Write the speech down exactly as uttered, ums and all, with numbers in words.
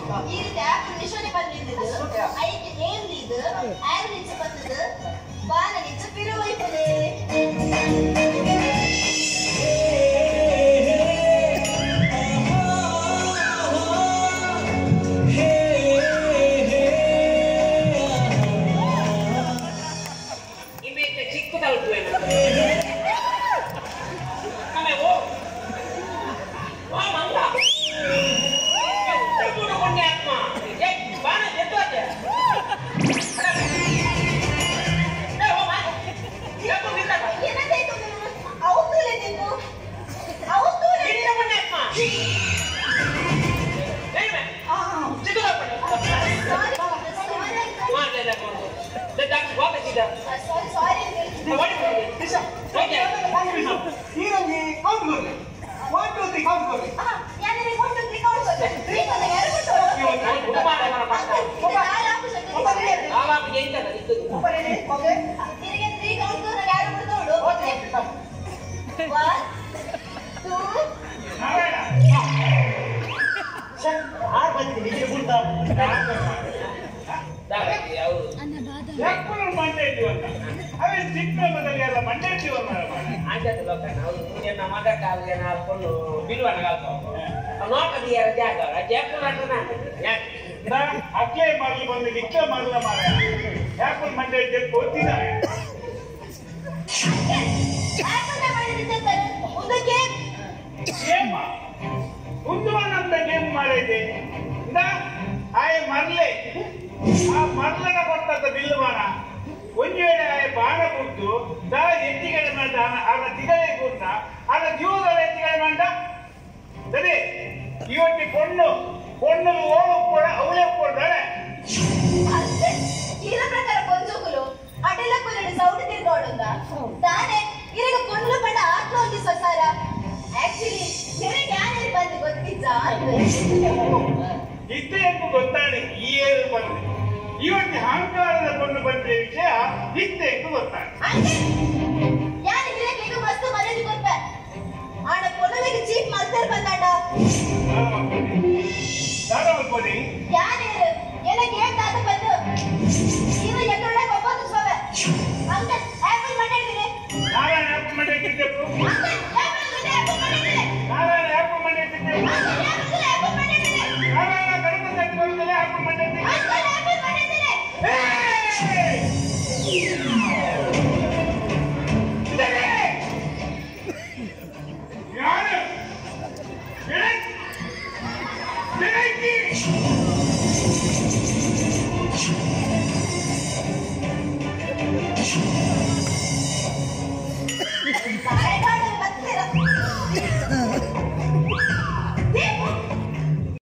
ಈ ರೀತಿ ಆಪಲ್ ನಿಶೋನೆ ಬಂದಿದ್ದು ಐದು ಏನ್ ಇದು ಆವರೇಜ್ ಬಂದದ್ದು ಬಾನ ನಿಜ ಪಿರುವೈಪದೆ ಅಕ್ಲೆ ಮರಳು ಬಂದು ನಿಕ್ಕ ಮರಳ ಮಾರ ಆಪಲ್ ಮಂಡೆ ಗೊತ್ತಿಲ್ಲ ಉಂದುವನಂತ ಗೇಮ್ ಮಾಡಿದೆ ಆಯ್ ಮರ್ಲೆ ಆ ಮರ್ಲನ ಕೊಟ್ಟಂತ ಬಿಲ್ಲು ಬಾಣ ಒಂದು ವೇಳೆ ಆಯ್ ಬಾಣ ಕೊಟ್ಟು ದಳ ಎತ್ತಿಗಡೆ ಮಾಡ ಆಗ ತಿಗಡೆ ಕೊಟ್ಟ ಆಗ ಜೀವದ ಎತ್ತಿಗಡೆ ಮಾಡ ಸರಿ ಇವತ್ತಿ பொண்ணு பொண்ணு ஓட அவளே போடுறாளே ఈల ప్రకారం కొంచెంకులు అటెల కొలడి సౌండ్ తిరగోడుందా దానే ఇరగ పొన్నుల పడ ఆట్లో ఉంది ససారా యాక్చువల్లీ ಬೇರೆ ಯಾರು ಬಂದು ಗೊತ್ತಿದ್ದ ಇತ್ತೆಂಕು ಗೊತ್ತಾಡಿ ಈ ಏರು ಬಂದು ಇವತ್ತು ಅಹಂಕಾರದ ಪೊಣ್ಣು ಬಂದ ವಿಷಯ ಇತ್ತೆಂಕು ಗೊತ್ತಾಡಿ ಯಾರು ಇರಕ್ಕೆ ಮಸ್ತು ಮನೇಲಿ ಕೊಟ್ಟ ಆಡ ಪೊನ್ನುಲಿಗೆ ಚೀಪ್ ಮಾಸ್ತರ್ ಬಂದಾಡ ಯಾರು ಅನ್ಕೊಳ್ಳಿ ಯಾರು ಎಲ್ಲ ಗೇಮ್ ದಾದ ಬಂದು ಇವ ಎತ್ತೊಳ್ಳೆ ಒಬ್ಬತ್ತು ಸೋವೆ ಅಂಕಲ್ ಆಪಲ್ ಮಾಡಿದ್ರೆ ನಾರಾಯಣ ಆಪಲ್ ಮಾಡಿದ್ರೆ ನಾರಾಯಣ ಆಪಲ್ ಮಾಡಿದ್ರೆ ನಾರಾಯಣ ಕಡಿಮೆ ತಟ್ಟಿ ಬರುತ್ತದೆ ಆಪಲ್ ಮಾಡಿದ್ರೆ ಯಾರು ಬೆಳಗ್ಗೆ